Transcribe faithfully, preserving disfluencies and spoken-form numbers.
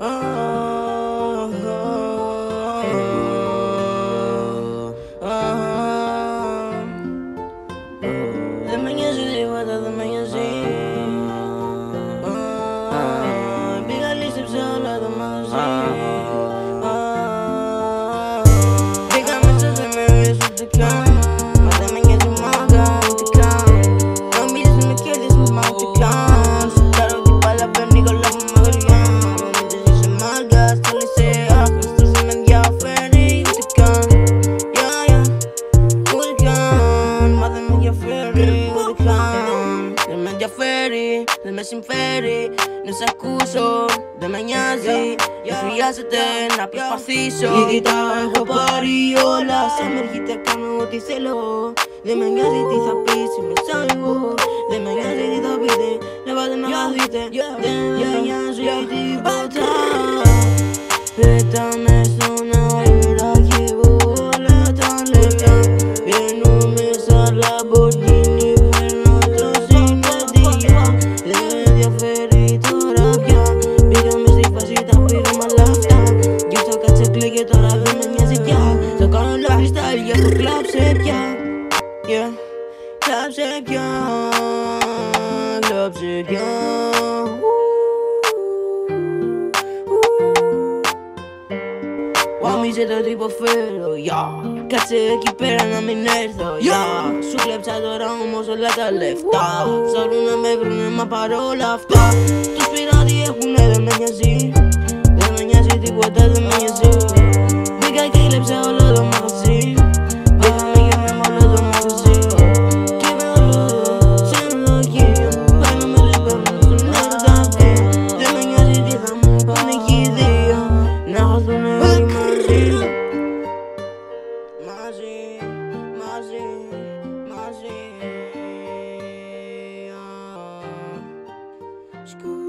Δεν με νοιάζει τίποτα, δεν με νοιάζει. Πήγα λύστεψε όλα τα μαζί. Μπήκα μέσα δεν με νοιάζει ούτε καν. Μα δεν με νοιάζει μάγκα ούτε καν. Νομίζεις με κέρδισες μα ούτε καν. Σου πάρω την μπάλα παίρνει κολλά μου μαγριά. Νομίζεις είσαι μάγκας, θέλεις σε άχρηστος. Δεν με ενδιαφέρει ούτε καν. Yeah, yeah, ούτε καν. Μα δεν με ενδιαφέρει ούτε καν. Δεν με ενδιαφέρει, δεν με συμφέρει να σ' ακούσω, δεν με νοιάζει. Δεν χρειάζεται να προσπαθήσω. Γιατί τα έχω πάρει όλα. Σαν μερικήτα κάνω ό,τι θέλω. Δεν με νοιάζει τι θα πεις, είμαι σαν εγώ. Δεν με νοιάζει τι θα πείτε, να πάτε να δείτε. Δεν με νοιάζει τίποτα. Πέταμε στον αέρα και όλα τα λεφτά. Βγαίνουμε σαν Λαμπορκίνι, φέρνω το συναντία. Δεν με ενδιαφέρει τώρα πια. Πήγαμε στη φάση, τα πήραμε όλα αυτά. Κι αυτό κάτσε κλαίγε τώρα δεν με νοιάζει πια. Θα κάνω lifestyle για το κλάψε πια. Yeah, κλάψε πια, κλάψε πια. Νομίζετε ότι υποφέρω, yeah. Κάτσε εκεί πέρα να μην έρθω, yeah. Σου κλέψα τώρα όμως όλα τα λεφτά. Ψάχνουν να με βρουνε μα παρόλα αυτά. Τους πήρα τι έχουνε, δεν με νοιάζει. Δεν με νοιάζει τίποτα, δεν με νοιάζει. Μπήκα και κλέψα όλο το μαγαζί. Πήγαμε και με όλο το μαγαζί. Και με όλο το ξενοδοχείο. Παίρνουμε τους παίρνουμε στον νεροταφείο. Δεν με νοιάζει τι θα μου πούνε κι οι δύο. Να χαθούνε όλοι μαζί. Μαζί, μαζί, μαζί.